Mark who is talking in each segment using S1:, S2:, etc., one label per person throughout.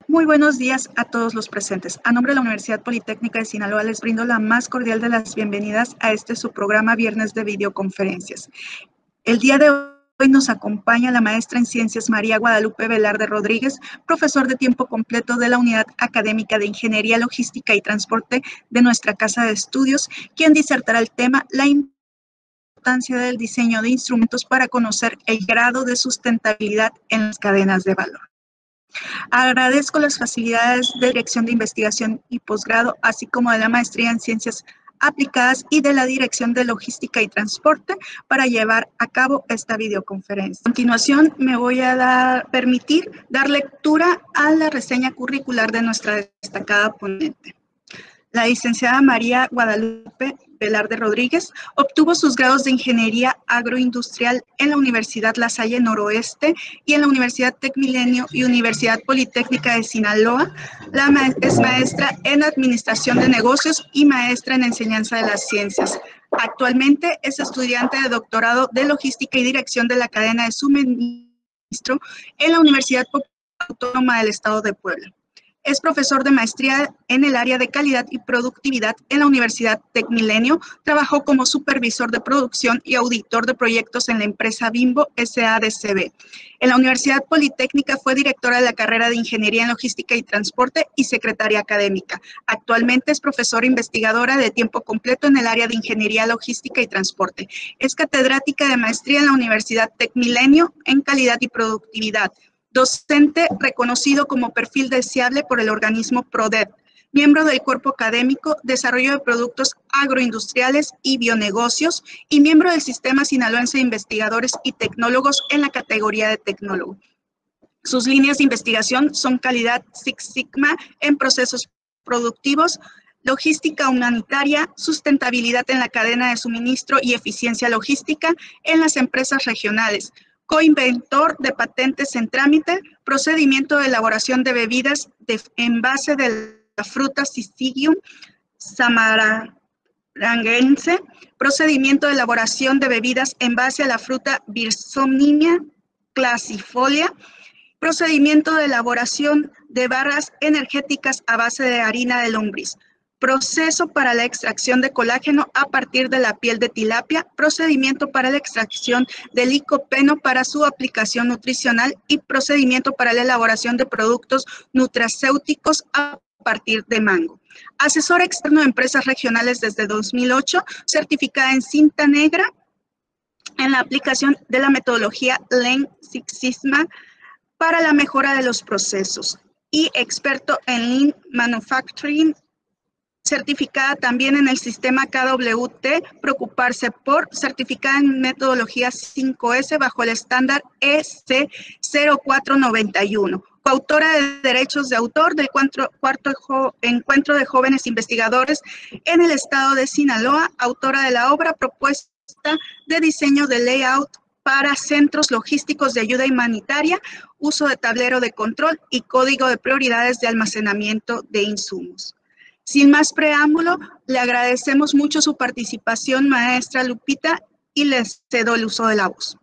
S1: Muy buenos días a todos los presentes. A nombre de la Universidad Politécnica de Sinaloa les brindo la más cordial de las bienvenidas a su programa Viernes de Videoconferencias. El día de hoy nos acompaña la maestra en Ciencias María Guadalupe Velarde Rodríguez, profesor de tiempo completo de la Unidad Académica de Ingeniería, Logística y Transporte de nuestra Casa de Estudios, quien disertará el tema La importancia del diseño de instrumentos para conocer el grado de sustentabilidad en las cadenas de valor. Agradezco las facilidades de Dirección de Investigación y Posgrado, así como de la Maestría en Ciencias Aplicadas y de la Dirección de Logística y Transporte para llevar a cabo esta videoconferencia. A continuación, me voy a permitir dar lectura a la reseña curricular de nuestra destacada ponente. La licenciada María Guadalupe Velarde Rodríguez obtuvo sus grados de Ingeniería Agroindustrial en la Universidad La Salle Noroeste y en la Universidad Tecmilenio y Universidad Politécnica de Sinaloa. Es maestra en Administración de Negocios y maestra en Enseñanza de las Ciencias. Actualmente es estudiante de doctorado de Logística y Dirección de la Cadena de Suministro en la Universidad Autónoma del Estado de Puebla. Es profesor de maestría en el área de calidad y productividad en la Universidad Tecmilenio. Trabajó como supervisor de producción y auditor de proyectos en la empresa Bimbo SADCB. En la Universidad Politécnica fue directora de la carrera de Ingeniería en Logística y Transporte y secretaria académica. Actualmente es profesora investigadora de tiempo completo en el área de Ingeniería Logística y Transporte. Es catedrática de maestría en la Universidad Tecmilenio en calidad y productividad. Docente reconocido como perfil deseable por el organismo PRODEP, miembro del cuerpo académico, desarrollo de productos agroindustriales y bionegocios, y miembro del Sistema Sinaloense de Investigadores y Tecnólogos en la categoría de tecnólogo. Sus líneas de investigación son calidad Six Sigma en procesos productivos, logística humanitaria, sustentabilidad en la cadena de suministro y eficiencia logística en las empresas regionales, coinventor de patentes en trámite, procedimiento de elaboración de bebidas en base de la fruta Syzygium samaranguense, procedimiento de elaboración de bebidas en base a la fruta Birsomnia classifolia, procedimiento de elaboración de barras energéticas a base de harina de lombriz, proceso para la extracción de colágeno a partir de la piel de tilapia, procedimiento para la extracción de licopeno para su aplicación nutricional y procedimiento para la elaboración de productos nutracéuticos a partir de mango. Asesor externo de empresas regionales desde 2008, certificada en cinta negra en la aplicación de la metodología Lean Six Sigma para la mejora de los procesos y experto en Lean Manufacturing, certificada también en el sistema KWT, preocuparse por, certificada en metodología 5S bajo el estándar EC 0491. Coautora de derechos de autor del cuarto encuentro de jóvenes investigadores en el estado de Sinaloa, autora de la obra propuesta de diseño de layout para centros logísticos de ayuda humanitaria, uso de tablero de control y código de prioridades de almacenamiento de insumos. Sin más preámbulo, le agradecemos mucho su participación, maestra Lupita, y les cedo el uso de la voz.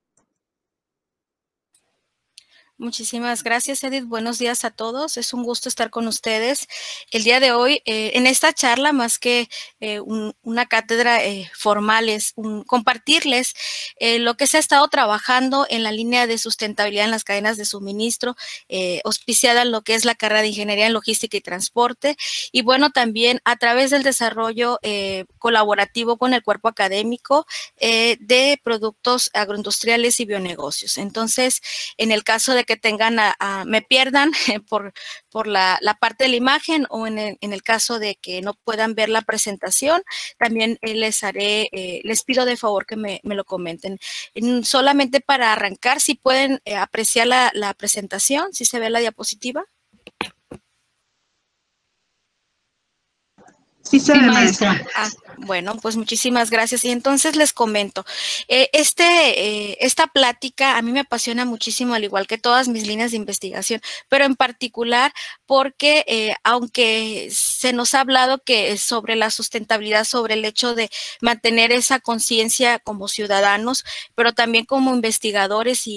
S2: Muchísimas gracias, Edith. Buenos días a todos. Es un gusto estar con ustedes el día de hoy. En esta charla, más que una cátedra formal, es compartirles lo que se ha estado trabajando en la línea de sustentabilidad en las cadenas de suministro, auspiciada en lo que es la carrera de Ingeniería en Logística y Transporte. Y bueno, también a través del desarrollo colaborativo con el cuerpo académico de productos agroindustriales y bionegocios. Entonces, en el caso de que me pierdan por la parte de la imagen o en el caso de que no puedan ver la presentación, también les pido de favor que me lo comenten. Solamente para arrancar, si pueden apreciar la presentación, si se ve la diapositiva.
S1: Sí, maestra.
S2: Bueno, pues muchísimas gracias. Y entonces les comento, esta plática a mí me apasiona muchísimo, al igual que todas mis líneas de investigación, pero en particular porque aunque se nos ha hablado que sobre la sustentabilidad, sobre el hecho de mantener esa conciencia como ciudadanos, pero también como investigadores y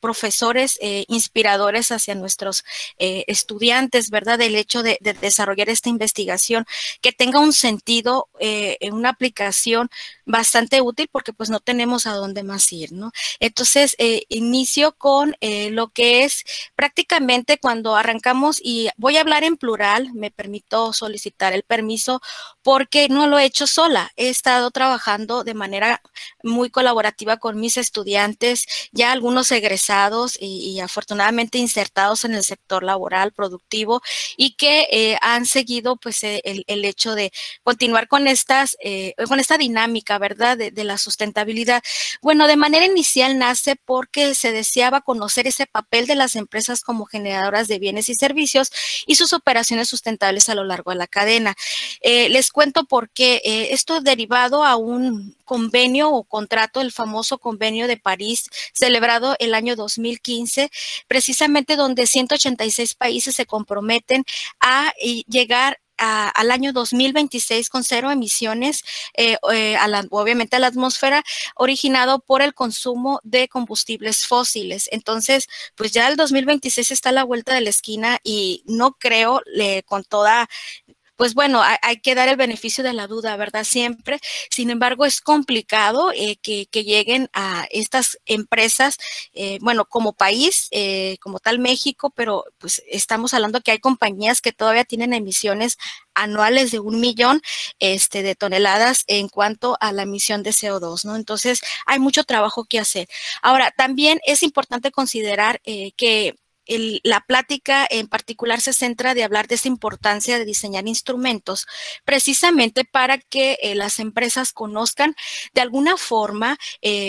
S2: profesores inspiradores hacia nuestros estudiantes, ¿verdad? El hecho de desarrollar esta investigación que tenga un sentido, una aplicación bastante útil porque pues no tenemos a dónde más ir, ¿no? Entonces, inicio con lo que es prácticamente cuando arrancamos, y voy a hablar en plural, me permito solicitar el permiso porque no lo he hecho sola, he estado trabajando de manera muy colaborativa con mis estudiantes, ya algunos egresados y afortunadamente insertados en el sector laboral, productivo, y que han seguido pues el hecho de continuar con esta dinámica, ¿verdad? De la sustentabilidad. Bueno, de manera inicial nace porque se deseaba conocer ese papel de las empresas como generadoras de bienes y servicios y sus operaciones sustentables a lo largo de la cadena. Les cuento por qué. Esto derivado a un convenio o contrato, el famoso Convenio de París, celebrado el año 2015, precisamente donde 186 países se comprometen a llegar al año 2026 con cero emisiones, obviamente a la atmósfera, originado por el consumo de combustibles fósiles. Entonces, pues ya el 2026 está a la vuelta de la esquina y no creo con toda... Pues bueno, hay que dar el beneficio de la duda, ¿verdad? Siempre. Sin embargo, es complicado que lleguen a estas empresas, bueno, como país, como tal México, pero pues estamos hablando que hay compañías que todavía tienen emisiones anuales de 1 millón de toneladas en cuanto a la emisión de CO2, ¿no? Entonces, hay mucho trabajo que hacer. Ahora, también es importante considerar que la plática en particular se centra de hablar de esa importancia de diseñar instrumentos precisamente para que las empresas conozcan de alguna forma,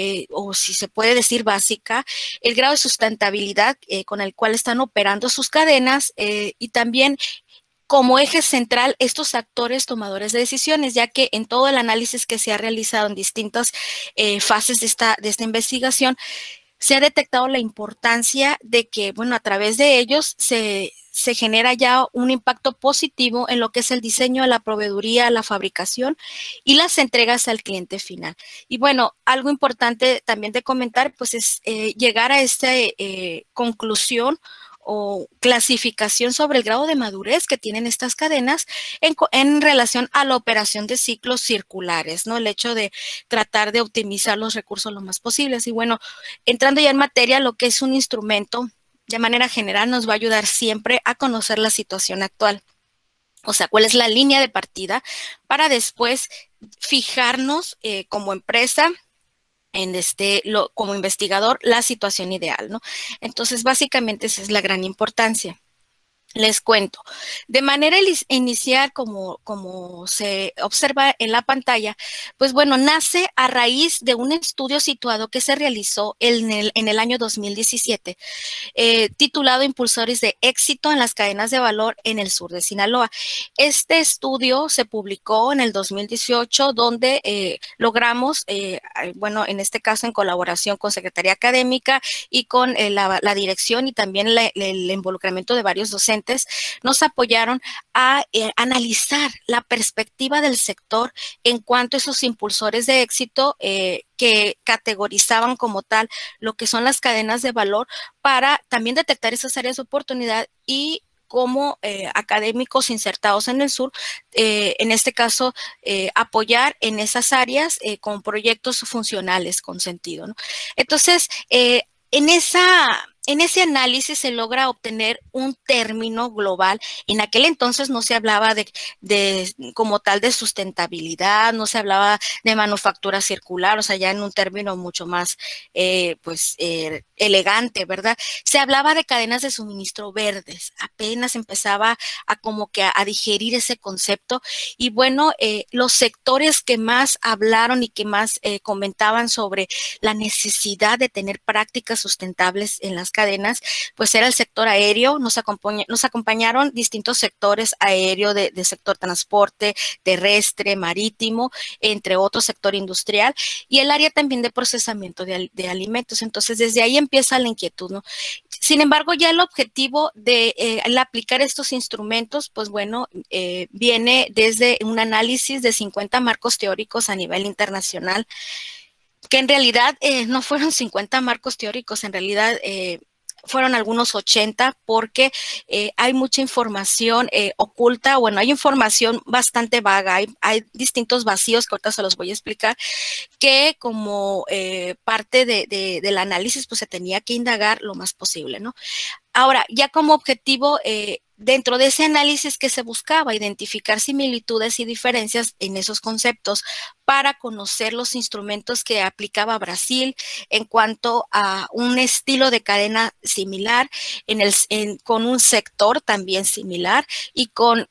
S2: o si se puede decir básica, el grado de sustentabilidad con el cual están operando sus cadenas y también como eje central estos actores tomadores de decisiones, ya que en todo el análisis que se ha realizado en distintas fases de esta investigación, se ha detectado la importancia de que, bueno, a través de ellos se genera ya un impacto positivo en lo que es el diseño, la proveeduría, la fabricación y las entregas al cliente final. Y bueno, algo importante también de comentar, pues es llegar a esta conclusión o clasificación sobre el grado de madurez que tienen estas cadenas en relación a la operación de ciclos circulares, ¿no? El hecho de tratar de optimizar los recursos lo más posibles. Y bueno, entrando ya en materia, lo que es un instrumento, de manera general, nos va a ayudar siempre a conocer la situación actual. O sea, cuál es la línea de partida para después fijarnos como empresa, como investigador, la situación ideal, ¿no? Entonces, básicamente esa es la gran importancia. Les cuento, de manera inicial, como se observa en la pantalla, pues bueno, nace a raíz de un estudio situado que se realizó en el año 2017, titulado Impulsores de éxito en las cadenas de valor en el sur de Sinaloa. Este estudio se publicó en el 2018, donde logramos, bueno, en este caso en colaboración con Secretaría Académica y con la dirección y también el involucramiento de varios docentes, nos apoyaron a analizar la perspectiva del sector en cuanto a esos impulsores de éxito que categorizaban como tal lo que son las cadenas de valor para también detectar esas áreas de oportunidad y como académicos insertados en el sur, en este caso, apoyar en esas áreas con proyectos funcionales con sentido, ¿no? Entonces, en ese análisis se logra obtener un término global. En aquel entonces no se hablaba como tal de sustentabilidad, no se hablaba de manufactura circular, o sea, ya en un término mucho más, elegante, ¿verdad? Se hablaba de cadenas de suministro verdes, apenas empezaba como que a digerir ese concepto. Y bueno, los sectores que más hablaron y que más comentaban sobre la necesidad de tener prácticas sustentables en las cadenas, pues era el sector aéreo. Nos acompañaron distintos sectores aéreo, de sector transporte, terrestre, marítimo, entre otros, sector industrial, y el área también de procesamiento de alimentos. Entonces, desde ahí empieza la inquietud, ¿no? Sin embargo, ya el objetivo de el aplicar estos instrumentos, pues bueno, viene desde un análisis de 50 marcos teóricos a nivel internacional, que en realidad no fueron 50 marcos teóricos, en realidad fueron algunos 80 porque hay mucha información oculta, bueno, hay información bastante vaga, hay distintos vacíos que ahorita se los voy a explicar, que como parte del análisis pues se tenía que indagar lo más posible, ¿no? Ahora, ya como objetivo, dentro de ese análisis que se buscaba, identificar similitudes y diferencias en esos conceptos para conocer los instrumentos que aplicaba Brasil en cuanto a un estilo de cadena similar, con un sector también similar y con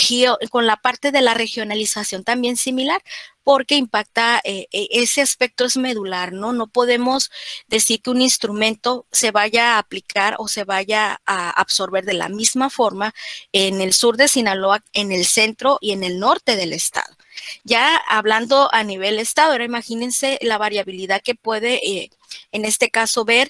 S2: la parte de la regionalización también similar, porque impacta, ese aspecto es medular, ¿no? No podemos decir que un instrumento se vaya a aplicar o se vaya a absorber de la misma forma en el sur de Sinaloa, en el centro y en el norte del estado. Ya hablando a nivel estado, ahora imagínense la variabilidad que puede, en este caso, ver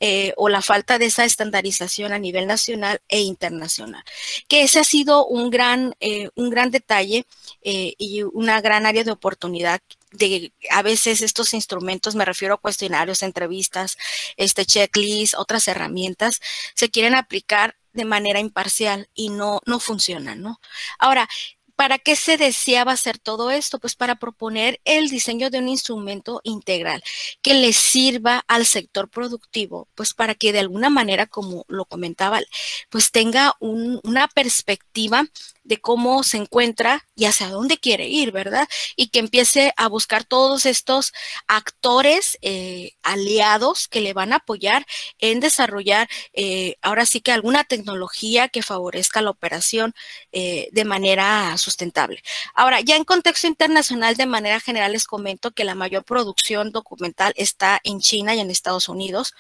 S2: o la falta de esa estandarización a nivel nacional e internacional. Que ese ha sido un gran detalle y una gran área de oportunidad de a veces estos instrumentos, me refiero a cuestionarios, entrevistas, checklist, otras herramientas, se quieren aplicar de manera imparcial y no funcionan, ¿no? Ahora, ¿para qué se deseaba hacer todo esto? Pues para proponer el diseño de un instrumento integral que le sirva al sector productivo, pues para que de alguna manera, como lo comentaba, pues tenga una perspectiva de cómo se encuentra y hacia dónde quiere ir, ¿verdad? Y que empiece a buscar todos estos actores aliados que le van a apoyar en desarrollar ahora sí que alguna tecnología que favorezca la operación de manera sustentable. Ahora, ya en contexto internacional, de manera general, les comento que la mayor producción documental está en China y en Estados Unidos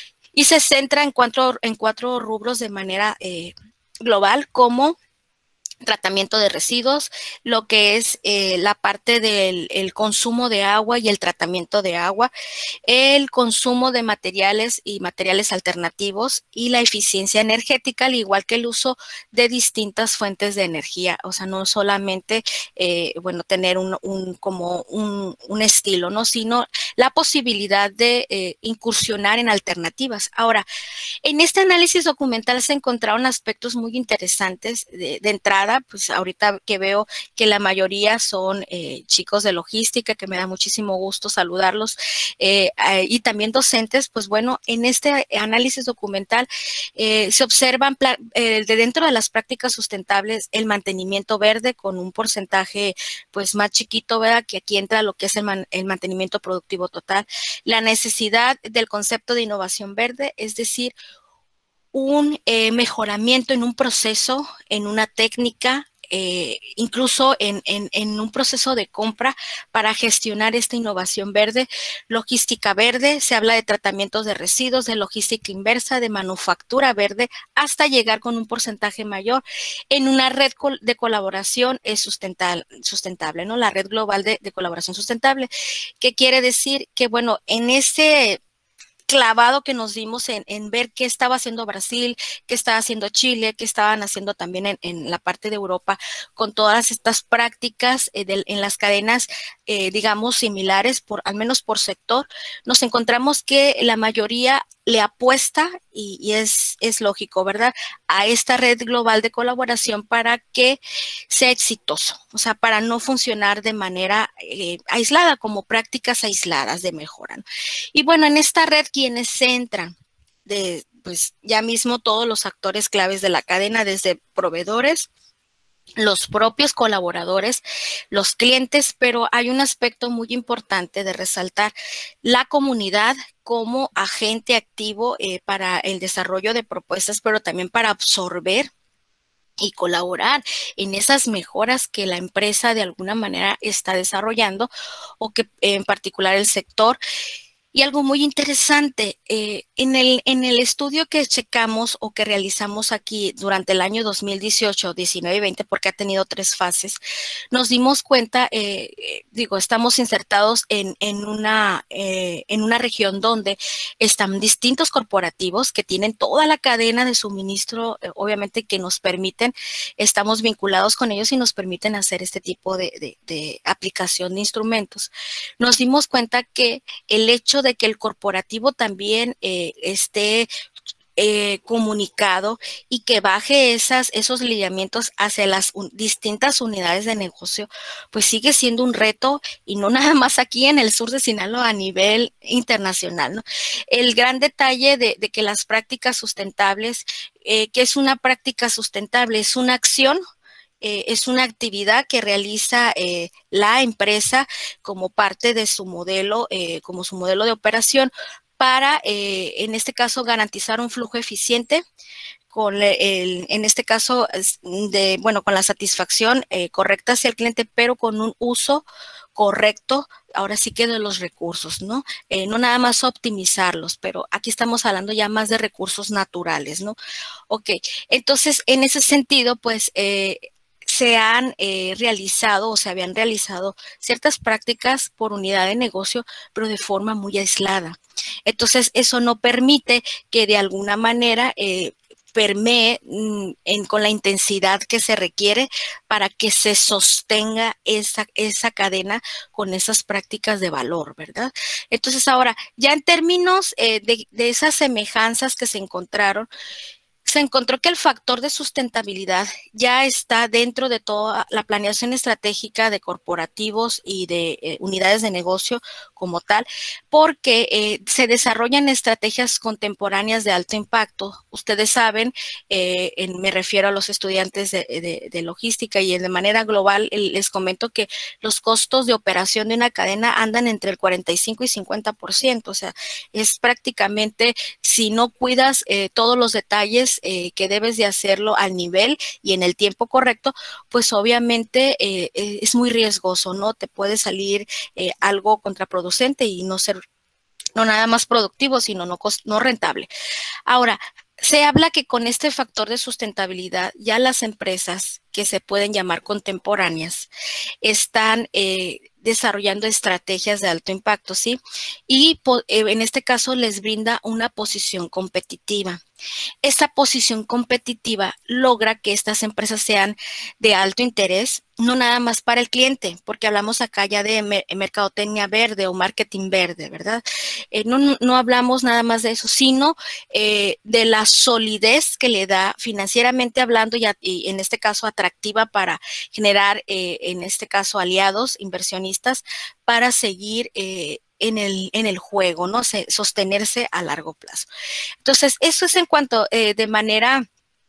S2: y se centra en cuatro rubros de manera global, como tratamiento de residuos, lo que es la parte del consumo de agua y el tratamiento de agua, el consumo de materiales y materiales alternativos y la eficiencia energética, al igual que el uso de distintas fuentes de energía. O sea, no solamente, bueno, tener como un estilo, ¿no? Sino la posibilidad de incursionar en alternativas. Ahora, en este análisis documental se encontraron aspectos muy interesantes de entrada, pues ahorita que veo que la mayoría son chicos de logística, que me da muchísimo gusto saludarlos, y también docentes, pues bueno, en este análisis documental se observan de dentro de las prácticas sustentables el mantenimiento verde con un porcentaje pues más chiquito, ¿verdad? Que aquí entra lo que es el mantenimiento productivo total, la necesidad del concepto de innovación verde, es decir, un mejoramiento en un proceso, en una técnica, incluso en un proceso de compra para gestionar esta innovación verde. Logística verde, se habla de tratamientos de residuos, de logística inversa, de manufactura verde, hasta llegar con un porcentaje mayor en una red de colaboración sustentable, ¿no? La red global de colaboración sustentable. ¿Qué quiere decir? Que, bueno, en ese clavado que nos dimos en ver qué estaba haciendo Brasil, qué estaba haciendo Chile, qué estaban haciendo también en la parte de Europa, con todas estas prácticas en las cadenas, digamos, similares, al menos por sector, nos encontramos que la mayoría le apuesta, y es lógico, ¿verdad?, a esta red global de colaboración para que sea exitoso, o sea, para no funcionar de manera aislada, como prácticas aisladas de mejora, ¿no? Y bueno, en esta red, quienes entran, pues ya mismo todos los actores claves de la cadena, desde proveedores, los propios colaboradores, los clientes, pero hay un aspecto muy importante de resaltar: la comunidad como agente activo para el desarrollo de propuestas, pero también para absorber y colaborar en esas mejoras que la empresa de alguna manera está desarrollando, o que en particular el sector. Y algo muy interesante, en el estudio que checamos o que realizamos aquí durante el año 2018, 19 y 20, porque ha tenido 3 fases, nos dimos cuenta, estamos insertados en una región donde están distintos corporativos que tienen toda la cadena de suministro, obviamente que nos permiten, estamos vinculados con ellos y nos permiten hacer este tipo de aplicación de instrumentos. Nos dimos cuenta que el hecho de que el corporativo también esté comunicado y que baje esos lineamientos hacia las distintas unidades de negocio, pues sigue siendo un reto y no nada más aquí en el sur de Sinaloa, a nivel internacional, ¿no? El gran detalle de que las prácticas sustentables, ¿qué es una práctica sustentable? Es una acción, es una actividad que realiza la empresa como parte de su modelo, como su modelo de operación para, en este caso, garantizar un flujo eficiente en este caso, con la satisfacción correcta hacia el cliente, pero con un uso correcto, ahora sí que de los recursos, ¿no? No nada más optimizarlos, pero aquí estamos hablando ya más de recursos naturales, ¿no? Ok, entonces, en ese sentido, pues, se han realizado o se habían realizado ciertas prácticas por unidad de negocio, pero de forma muy aislada. Entonces, eso no permite que de alguna manera permee con la intensidad que se requiere para que se sostenga esa cadena con esas prácticas de valor, ¿verdad? Entonces, ahora, ya en términos de esas semejanzas que se encontraron, se encontró que el factor de sustentabilidad ya está dentro de toda la planeación estratégica de corporativos y de unidades de negocio como tal, porque se desarrollan estrategias contemporáneas de alto impacto. Ustedes saben, me refiero a los estudiantes de logística y de manera global, les comento que los costos de operación de una cadena andan entre el 45 y 50%, o sea, es prácticamente, si no cuidas todos los detalles que debes de hacerlo al nivel y en el tiempo correcto, pues obviamente es muy riesgoso, ¿no? Te puede salir algo contraproducente y no nada más productivo, sino no rentable. Ahora, se habla que con este factor de sustentabilidad, ya las empresas que se pueden llamar contemporáneas están desarrollando estrategias de alto impacto, ¿sí? Y en este caso les brinda una posición competitiva. Esta posición competitiva logra que estas empresas sean de alto interés, no nada más para el cliente, porque hablamos acá ya de mercadotecnia verde o marketing verde, ¿verdad? No hablamos nada más de eso, sino de la solidez que le da financieramente hablando y en este caso atractiva para generar, en este caso, aliados, inversionistas, para seguir en el juego, ¿no? Sostenerse a largo plazo. Entonces, eso es en cuanto de manera,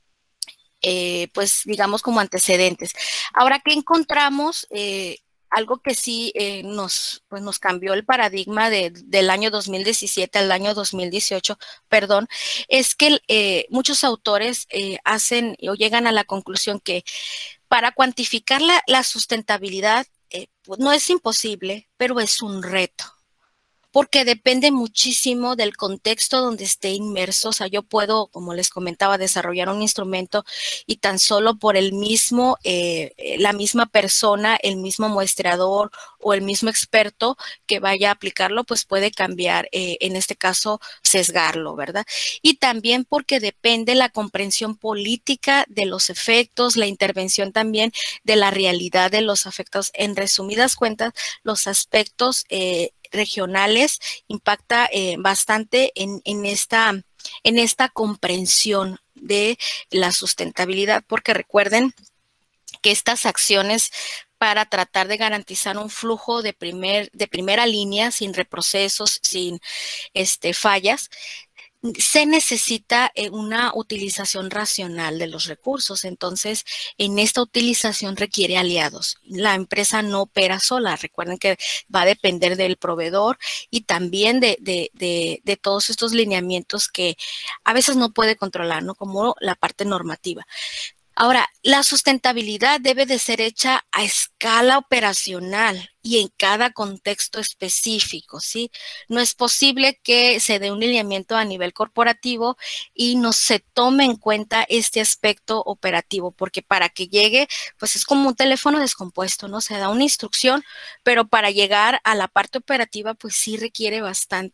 S2: pues digamos como antecedentes. Ahora, ¿qué encontramos? Algo que sí nos cambió el paradigma del año 2017 al año 2018, perdón, es que muchos autores hacen o llegan a la conclusión que para cuantificar la sustentabilidad, pues no es imposible, pero es un reto porque depende muchísimo del contexto donde esté inmerso. O sea, yo puedo, como les comentaba, desarrollar un instrumento y tan solo por la misma persona, el mismo muestreador o el mismo experto que vaya a aplicarlo, pues puede cambiar, en este caso, sesgarlo, ¿verdad? Y también porque depende la comprensión política de los efectos, la intervención también de la realidad de los efectos. En resumidas cuentas, los aspectos regionales impacta bastante en esta comprensión de la sustentabilidad, porque recuerden que estas acciones para tratar de garantizar un flujo de primera línea, sin reprocesos, sin fallas, se necesita una utilización racional de los recursos. Entonces, en esta utilización requiere aliados. La empresa no opera sola. Recuerden que va a depender del proveedor y también de todos estos lineamientos que a veces no puede controlar, ¿no? Como la parte normativa. Ahora, la sustentabilidad debe de ser hecha a escala operacional y en cada contexto específico, ¿sí? No es posible que se dé un lineamiento a nivel corporativo y no se tome en cuenta este aspecto operativo, porque para que llegue, pues es como un teléfono descompuesto, ¿no? Se da una instrucción, pero para llegar a la parte operativa, pues sí requiere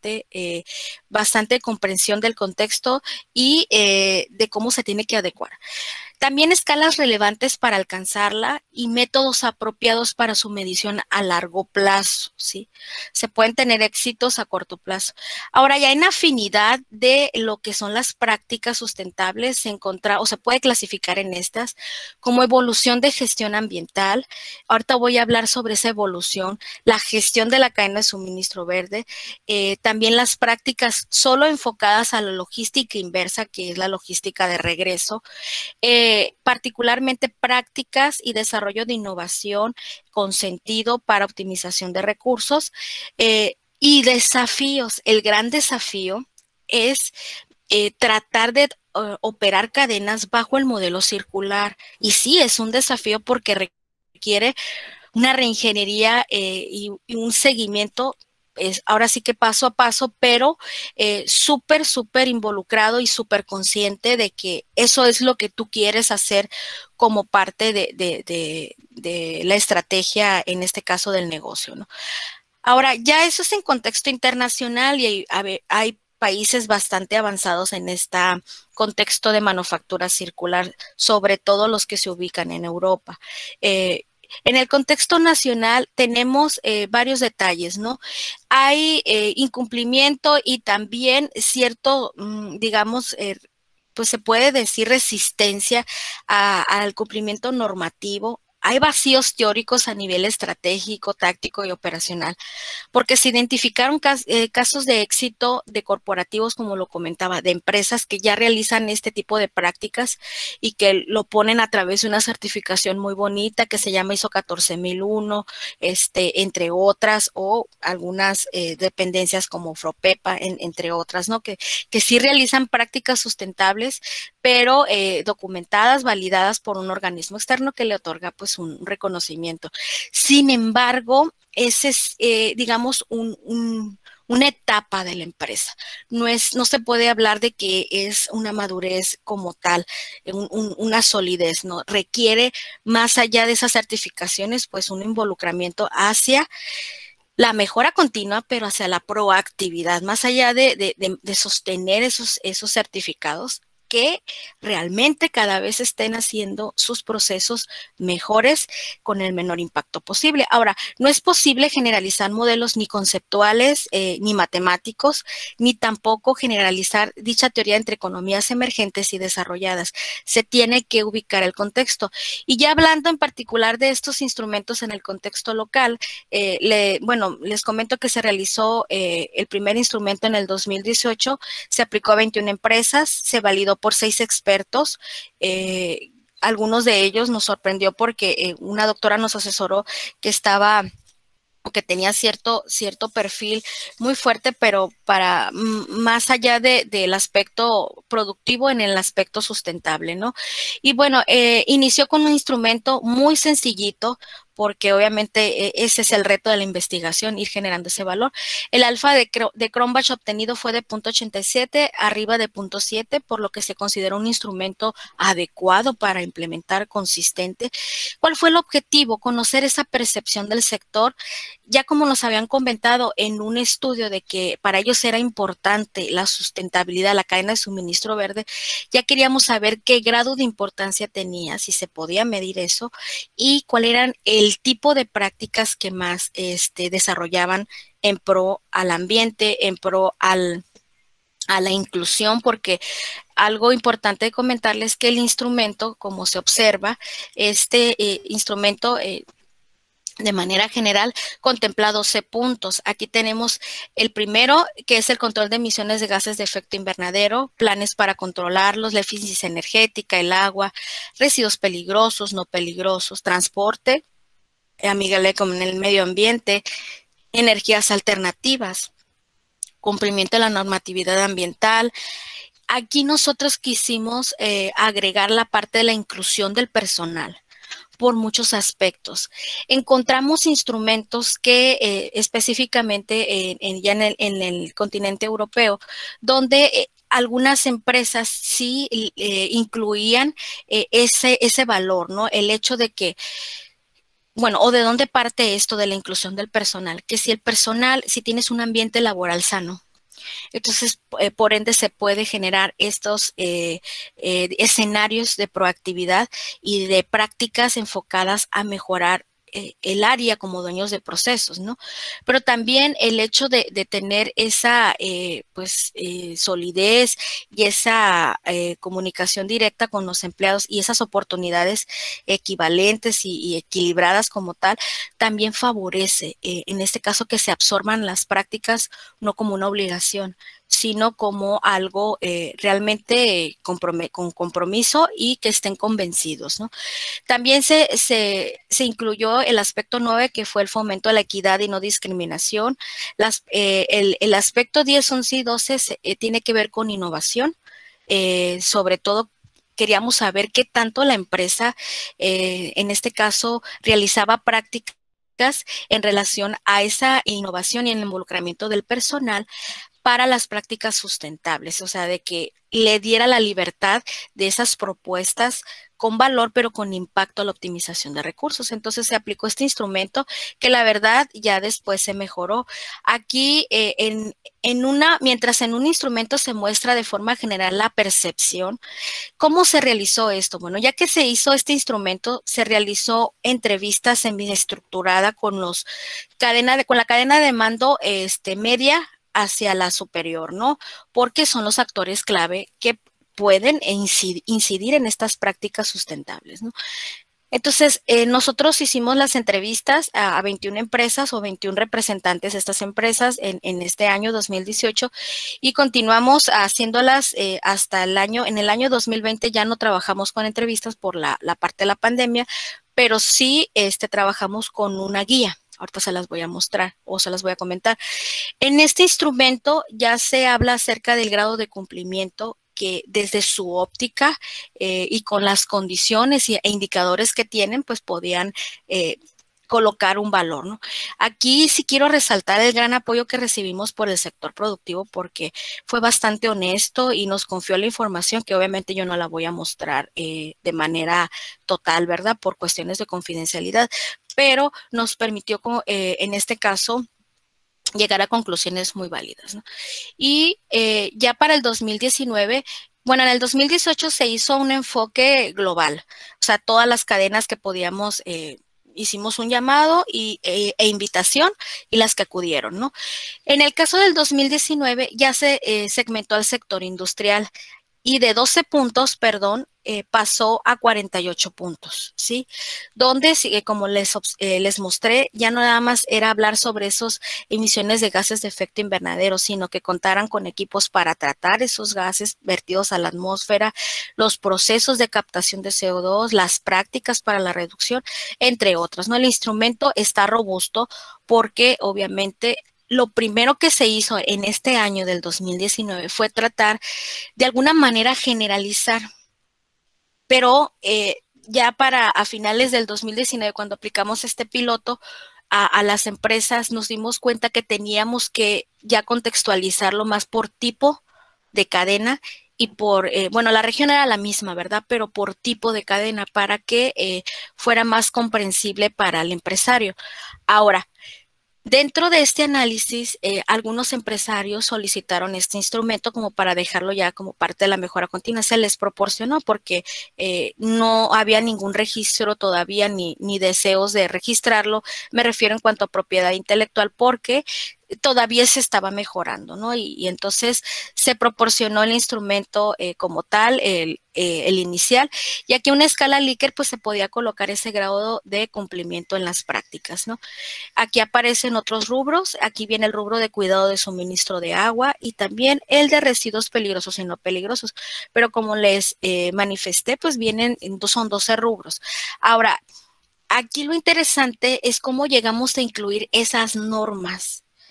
S2: bastante comprensión del contexto y de cómo se tiene que adecuar. También escalas relevantes para alcanzarla y métodos apropiados para su medición a largo plazo, ¿sí? Se pueden tener éxitos a corto plazo. Ahora, ya en afinidad de lo que son las prácticas sustentables, se encuentra o se puede clasificar en estas como evolución de gestión ambiental. Ahorita voy a hablar sobre esa evolución, la gestión de la cadena de suministro verde, también las prácticas solo enfocadas a la logística inversa, que es la logística de regreso, particularmente prácticas y desarrollo de innovación con sentido para optimización de recursos y desafíos. El gran desafío es tratar de operar cadenas bajo el modelo circular. Y sí, es un desafío porque requiere una reingeniería y un seguimiento, ahora sí que paso a paso, pero súper involucrado y súper consciente de que eso es lo que tú quieres hacer como parte de la estrategia, en este caso del negocio, ¿no? Ahora, ya eso es en contexto internacional y hay países bastante avanzados en este contexto de manufactura circular, sobre todo los que se ubican en Europa. En el contexto nacional tenemos varios detalles, ¿no? Hay incumplimiento y también cierto, digamos, pues se puede decir resistencia al cumplimiento normativo. Hay vacíos teóricos a nivel estratégico, táctico y operacional, porque se identificaron casos de éxito de corporativos, como lo comentaba, de empresas que ya realizan este tipo de prácticas y que lo ponen a través de una certificación muy bonita que se llama ISO 14001, entre otras, o algunas dependencias como FROPEPA, entre otras, ¿no? Que sí realizan prácticas sustentables, pero documentadas, validadas por un organismo externo que le otorga pues un reconocimiento. Sin embargo, ese es, digamos, una etapa de la empresa. No se puede hablar de que es una madurez como tal, una solidez, ¿no? Requiere, más allá de esas certificaciones, pues un involucramiento hacia la mejora continua, pero hacia la proactividad, más allá de sostener esos certificados, que realmente cada vez estén haciendo sus procesos mejores con el menor impacto posible. Ahora, no es posible generalizar modelos ni conceptuales, ni matemáticos, ni tampoco generalizar dicha teoría entre economías emergentes y desarrolladas. Se tiene que ubicar el contexto. Y ya hablando en particular de estos instrumentos en el contexto local, les comento que se realizó el primer instrumento en el 2018, se aplicó a 21 empresas, se validó por 6 expertos. Algunos de ellos nos sorprendió porque una doctora nos asesoró que estaba o que tenía cierto perfil muy fuerte, pero para más allá del aspecto productivo, en el aspecto sustentable, ¿no? Y bueno, inició con un instrumento muy sencillito, porque obviamente ese es el reto de la investigación, ir generando ese valor. El alfa de Cronbach obtenido fue de 0.87, arriba de 0.7, por lo que se consideró un instrumento adecuado para implementar consistente. ¿Cuál fue el objetivo? Conocer esa percepción del sector, ya como nos habían comentado en un estudio de que para ellos era importante la sustentabilidad, la cadena de suministro verde, ya queríamos saber qué grado de importancia tenía, si se podía medir eso y cuál eran el tipo de prácticas que más desarrollaban en pro al ambiente, en pro a la inclusión, porque algo importante de comentarles que el instrumento, como se observa, instrumento de manera general contempla 12 puntos. Aquí tenemos el primero, que es el control de emisiones de gases de efecto invernadero, planes para controlarlos, la eficiencia energética, el agua, residuos peligrosos, no peligrosos, transporte, amigable con el medio ambiente, energías alternativas, cumplimiento de la normatividad ambiental, aquí nosotros quisimos agregar la parte de la inclusión del personal por muchos aspectos. Encontramos instrumentos que específicamente ya en el continente europeo, donde algunas empresas sí incluían ese valor, ¿no? El hecho de que, bueno, o de dónde parte esto de la inclusión del personal, que si el personal, si tienes un ambiente laboral sano, entonces, por ende, se puede generar estos escenarios de proactividad y de prácticas enfocadas a mejorar el área como dueños de procesos, ¿no? Pero también el hecho de tener esa, solidez y esa comunicación directa con los empleados y esas oportunidades equivalentes y equilibradas como tal, también favorece, en este caso, que se absorban las prácticas no como una obligación, sino como algo realmente con compromiso y que estén convencidos, ¿no? También se incluyó el aspecto 9, que fue el fomento de la equidad y no discriminación. El aspecto 10, 11 y 12 tiene que ver con innovación, sobre todo queríamos saber qué tanto la empresa, en este caso, realizaba prácticas en relación a esa innovación y el involucramiento del personal para las prácticas sustentables, o sea, de que le diera la libertad de esas propuestas con valor, pero con impacto a la optimización de recursos. Entonces se aplicó este instrumento que la verdad ya después se mejoró. Aquí, mientras en un instrumento se muestra de forma general la percepción, ¿cómo se realizó esto? Bueno, ya que se hizo este instrumento, se realizó entrevistas semi-estructurada con con la cadena de mando media hacia la superior, ¿no? Porque son los actores clave que pueden incidir en estas prácticas sustentables, ¿no? Entonces, nosotros hicimos las entrevistas a 21 empresas o 21 representantes de estas empresas en este año 2018 y continuamos haciéndolas hasta en el año 2020 ya no trabajamos con entrevistas por la parte de la pandemia, pero sí trabajamos con una guía. Ahorita se las voy a mostrar o se las voy a comentar. En este instrumento ya se habla acerca del grado de cumplimiento que desde su óptica y con las condiciones e indicadores que tienen, pues podían colocar un valor, ¿no? Aquí sí quiero resaltar el gran apoyo que recibimos por el sector productivo porque fue bastante honesto y nos confió la información que obviamente yo no la voy a mostrar de manera total, ¿verdad? Por cuestiones de confidencialidad, pero nos permitió, en este caso, llegar a conclusiones muy válidas, ¿no? Y ya para el 2019, bueno, en el 2018 se hizo un enfoque global, o sea, todas las cadenas que podíamos, hicimos un llamado e invitación y las que acudieron, ¿no? En el caso del 2019 ya se segmentó al sector industrial y de 12 puntos, perdón, pasó a 48 puntos, ¿sí? Donde, como les mostré, ya no nada más era hablar sobre esas emisiones de gases de efecto invernadero, sino que contaran con equipos para tratar esos gases vertidos a la atmósfera, los procesos de captación de CO2, las prácticas para la reducción, entre otras, ¿no? El instrumento está robusto porque, obviamente, lo primero que se hizo en este año del 2019 fue tratar de alguna manera generalizar, pero ya a finales del 2019, cuando aplicamos este piloto a las empresas, nos dimos cuenta que teníamos que ya contextualizarlo más por tipo de cadena y bueno, la región era la misma, ¿verdad? Pero por tipo de cadena para que fuera más comprensible para el empresario. Ahora, dentro de este análisis, algunos empresarios solicitaron este instrumento como para dejarlo ya como parte de la mejora continua. Se les proporcionó porque no había ningún registro todavía ni deseos de registrarlo. Me refiero en cuanto a propiedad intelectual porque todavía se estaba mejorando, ¿no? Y entonces se proporcionó el instrumento como tal, el inicial, y aquí una escala Likert pues se podía colocar ese grado de cumplimiento en las prácticas, ¿no? Aquí aparecen otros rubros, aquí viene el rubro de cuidado de suministro de agua y también el de residuos peligrosos y no peligrosos, pero como les manifesté, pues son 12 rubros. Ahora, aquí lo interesante es cómo llegamos a incluir esas normas.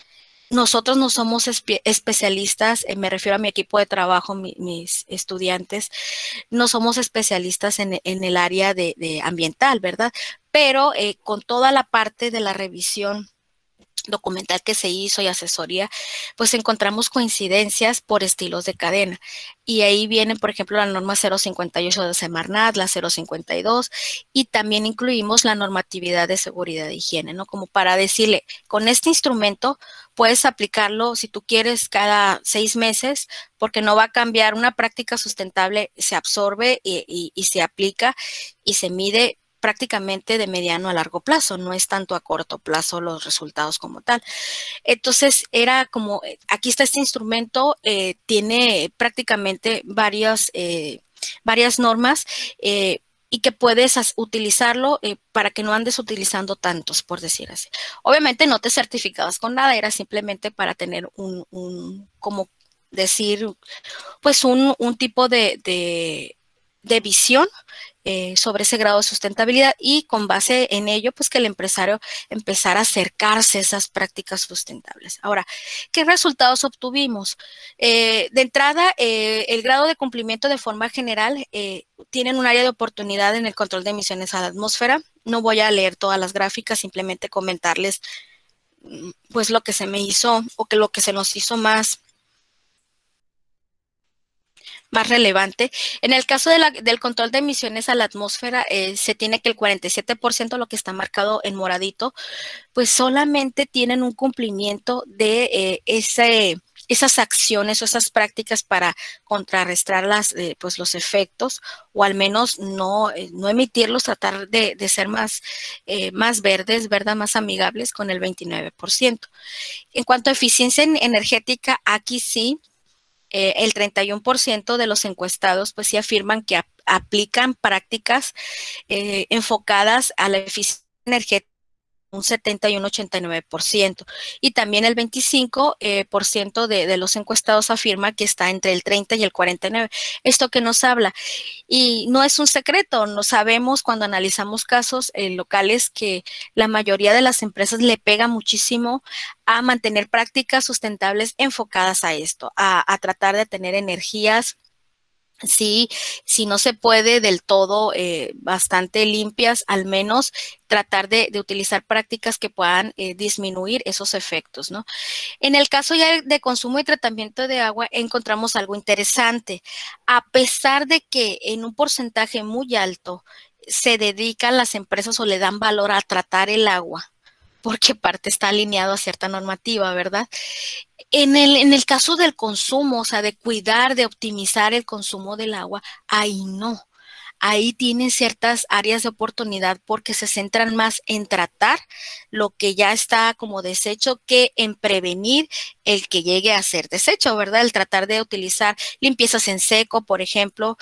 S2: nosotros no somos especialistas, me refiero a mi equipo de trabajo, mis estudiantes, no somos especialistas en el área de ambiental, ¿verdad? Pero con toda la parte de la revisión documental que se hizo y asesoría, pues encontramos coincidencias por estilos de cadena. Y ahí viene, por ejemplo, la norma 058 de Semarnat, la 052, y también incluimos la normatividad de seguridad e higiene, ¿no? Como para decirle, con este instrumento puedes aplicarlo si tú quieres cada 6 meses, porque no va a cambiar. Una práctica sustentable se absorbe y se aplica y se mide prácticamente de mediano a largo plazo, no es tanto a corto plazo los resultados como tal. Entonces era como, aquí está este instrumento, tiene prácticamente varias normas y que puedes utilizarlo para que no andes utilizando tantos, por decir así. Obviamente no te certificabas con nada, era simplemente para tener como decir, pues un tipo de visión sobre ese grado de sustentabilidad y con base en ello, pues que el empresario empezara a acercarse a esas prácticas sustentables. Ahora, ¿qué resultados obtuvimos? De entrada, el grado de cumplimiento de forma general tienen un área de oportunidad en el control de emisiones a la atmósfera. No voy a leer todas las gráficas, simplemente comentarles pues lo que se me hizo o que lo que se nos hizo más relevante. En el caso del control de emisiones a la atmósfera, se tiene que el 47%, lo que está marcado en moradito, pues solamente tienen un cumplimiento de esas acciones o esas prácticas para contrarrestar pues los efectos, o al menos no emitirlos, tratar de ser más verdes, ¿verdad? Más amigables con el 29%. En cuanto a eficiencia energética, aquí sí, el 31% de los encuestados pues sí afirman que aplican prácticas enfocadas a la eficiencia energética, un 70 y un 89%. Y también el 25% de los encuestados afirma que está entre el 30 y el 49%. ¿Esto qué nos habla? Y no es un secreto, no sabemos cuando analizamos casos locales que la mayoría de las empresas le pega muchísimo a mantener prácticas sustentables enfocadas a esto, a tratar de tener energías. Sí, si no se puede del todo bastante limpias, al menos tratar de utilizar prácticas que puedan disminuir esos efectos, ¿no? En el caso ya de consumo y tratamiento de agua, encontramos algo interesante. A pesar de que en un porcentaje muy alto se dedican las empresas o le dan valor a tratar el agua, porque parte está alineado a cierta normativa, ¿verdad? En el caso del consumo, o sea, de cuidar, de optimizar el consumo del agua, ahí no. Ahí tienen ciertas áreas de oportunidad porque se centran más en tratar lo que ya está como desecho que en prevenir el que llegue a ser desecho, ¿verdad? El tratar de utilizar limpiezas en seco, por ejemplo,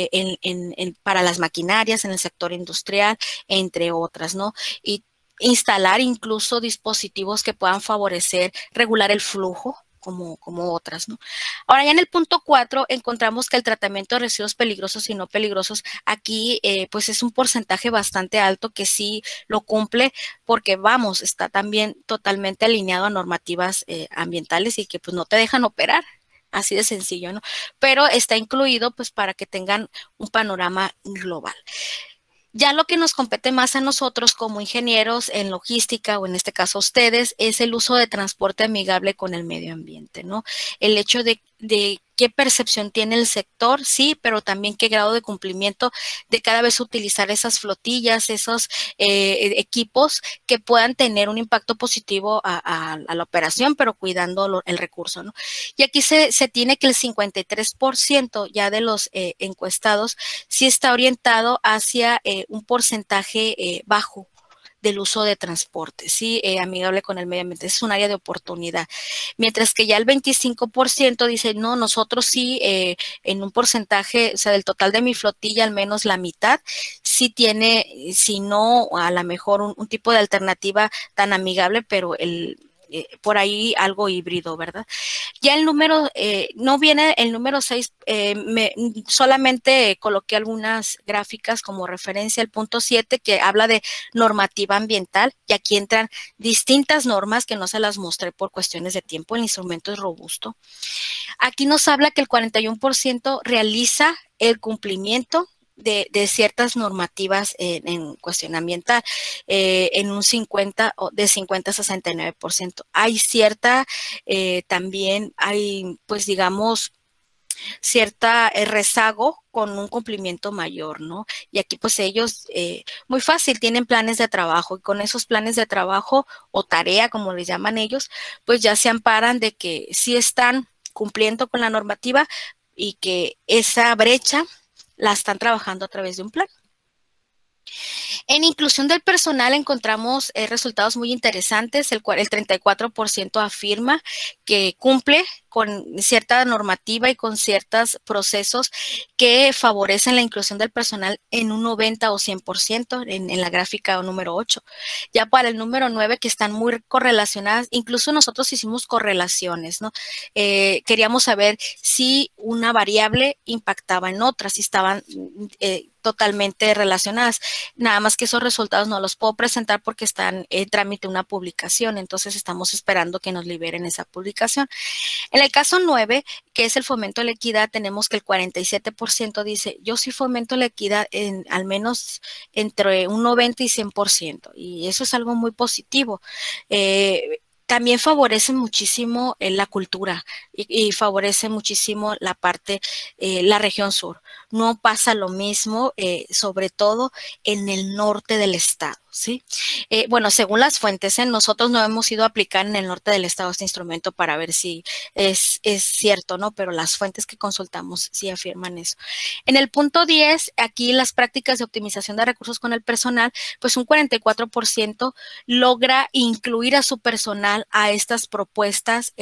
S2: para las maquinarias en el sector industrial, entre otras, ¿no? Y instalar incluso dispositivos que puedan favorecer, regular el flujo, como otras, ¿no? Ahora ya en el punto 4 encontramos que el tratamiento de residuos peligrosos y no peligrosos aquí pues es un porcentaje bastante alto que sí lo cumple porque vamos, está también totalmente alineado a normativas ambientales y que pues no te dejan operar. Así de sencillo, ¿no? Pero está incluido pues para que tengan un panorama global. Ya lo que nos compete más a nosotros como ingenieros en logística, o en este caso a ustedes, es el uso de transporte amigable con el medio ambiente, ¿no? El hecho de qué percepción tiene el sector, sí, pero también qué grado de cumplimiento de cada vez utilizar esas flotillas, esos equipos que puedan tener un impacto positivo a la operación, pero cuidando el recurso, ¿no? Y aquí se tiene que el 53% ya de los encuestados sí está orientado hacia un porcentaje bajo del uso de transporte, ¿sí? Amigable con el medio ambiente, es un área de oportunidad. Mientras que ya el 25% dice, no, nosotros sí, en un porcentaje, o sea, del total de mi flotilla, al menos la mitad, sí tiene, si no, a lo mejor un tipo de alternativa tan amigable, pero por ahí algo híbrido, ¿verdad? Ya el número, no viene el número 6, solamente coloqué algunas gráficas como referencia, el punto 7 que habla de normativa ambiental, y aquí entran distintas normas que no se las mostré por cuestiones de tiempo, el instrumento es robusto. Aquí nos habla que el 41% realiza el cumplimiento de ciertas normativas en cuestión ambiental, en un 50, de 50 a 69%. Hay cierta, también hay, pues digamos, cierta rezago con un cumplimiento mayor, ¿no? Y aquí pues ellos, muy fácil, tienen planes de trabajo y con esos planes de trabajo o tarea, como les llaman ellos, pues ya se amparan de que sí están cumpliendo con la normativa y que esa brecha la están trabajando a través de un plan. En inclusión del personal encontramos resultados muy interesantes. El 34% afirma que cumple con cierta normativa y con ciertos procesos que favorecen la inclusión del personal en un 90 o 100% en la gráfica número 8. Ya para el número 9, que están muy correlacionadas, incluso nosotros hicimos correlaciones, ¿no? Queríamos saber si una variable impactaba en otra, si estaban totalmente relacionadas. Nada más que esos resultados no los puedo presentar porque están en trámite una publicación, entonces estamos esperando que nos liberen esa publicación. En el caso 9, que es el fomento de la equidad, tenemos que el 47% dice, yo sí fomento la equidad en al menos entre un 90 y 100%, y eso es algo muy positivo. También favorece muchísimo la cultura y favorece muchísimo la parte, la región sur. No pasa lo mismo, sobre todo en el norte del estado, ¿sí? Bueno, según las fuentes, nosotros no hemos ido a aplicar en el norte del estado este instrumento para ver si es cierto, ¿no? Pero las fuentes que consultamos sí afirman eso. En el punto 10, aquí las prácticas de optimización de recursos con el personal, pues un 44% logra incluir a su personal a estas propuestas,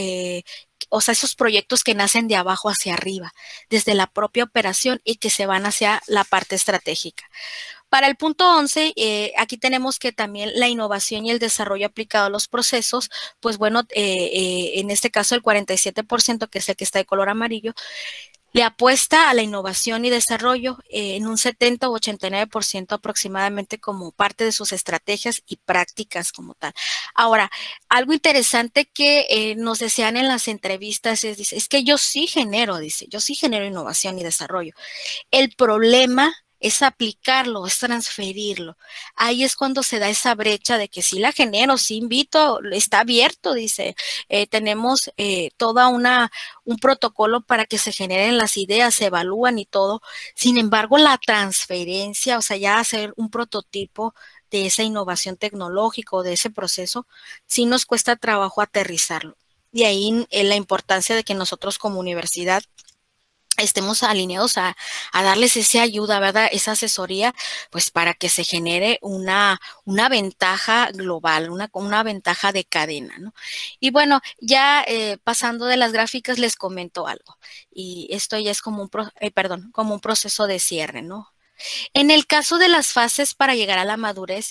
S2: o sea, esos proyectos que nacen de abajo hacia arriba, desde la propia operación y que se van hacia la parte estratégica. Para el punto 11, aquí tenemos que también la innovación y el desarrollo aplicado a los procesos, pues bueno, en este caso el 47%, que es el que está de color amarillo, le apuesta a la innovación y desarrollo en un 70 o 89% aproximadamente como parte de sus estrategias y prácticas como tal. Ahora, algo interesante que nos decían en las entrevistas es que yo sí genero, yo sí genero innovación y desarrollo. El problema es aplicarlo, es transferirlo. Ahí es cuando se da esa brecha de que sí la genero, sí invito, está abierto, dice. Tenemos toda un protocolo para que se generen las ideas, se evalúan y todo. Sin embargo, la transferencia, o sea, ya hacer un prototipo de esa innovación tecnológica o de ese proceso, sí nos cuesta trabajo aterrizarlo. Y ahí la importancia de que nosotros como universidad estemos alineados a darles esa ayuda, ¿verdad? Esa asesoría, pues para que se genere una ventaja global, una ventaja de cadena, ¿no? Y bueno, ya pasando de las gráficas les comento algo. Y esto ya es como como un proceso de cierre, ¿no? En el caso de las fases para llegar a la madurez,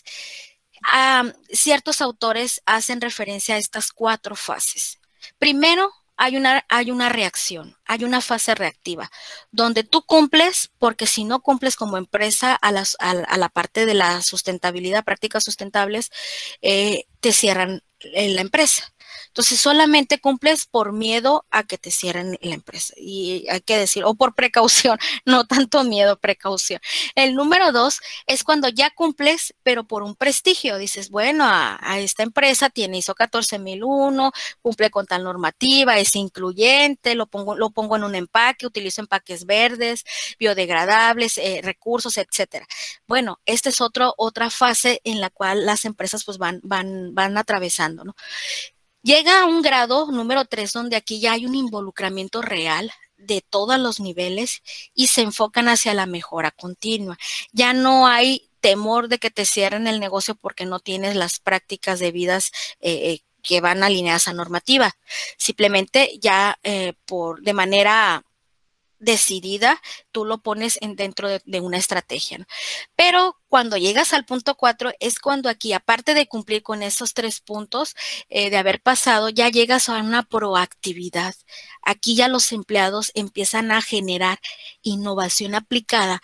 S2: ciertos autores hacen referencia a estas 4 fases. Primero, hay una reacción, hay una fase reactiva, donde tú cumples, porque si no cumples como empresa a la parte de la sustentabilidad, prácticas sustentables, te cierran la empresa. Entonces, solamente cumples por miedo a que te cierren la empresa. Y hay que decir, o por precaución, no tanto miedo, precaución. El número 2 es cuando ya cumples, pero por un prestigio. Dices, bueno, a esta empresa tiene ISO 14001, cumple con tal normativa, es incluyente, lo pongo en un empaque, utilizo empaques verdes, biodegradables, recursos, etcétera. Bueno, esta es otra fase en la cual las empresas pues van atravesando, ¿no? Llega a un grado número 3 donde aquí ya hay un involucramiento real de todos los niveles y se enfocan hacia la mejora continua. Ya no hay temor de que te cierren el negocio porque no tienes las prácticas debidas que van alineadas a normativa. Simplemente ya de manera decidida, tú lo pones dentro de una estrategia, ¿no? Pero cuando llegas al punto 4 es cuando aquí, aparte de cumplir con esos 3 puntos, de haber pasado, ya llegas a una proactividad. Aquí ya los empleados empiezan a generar innovación aplicada,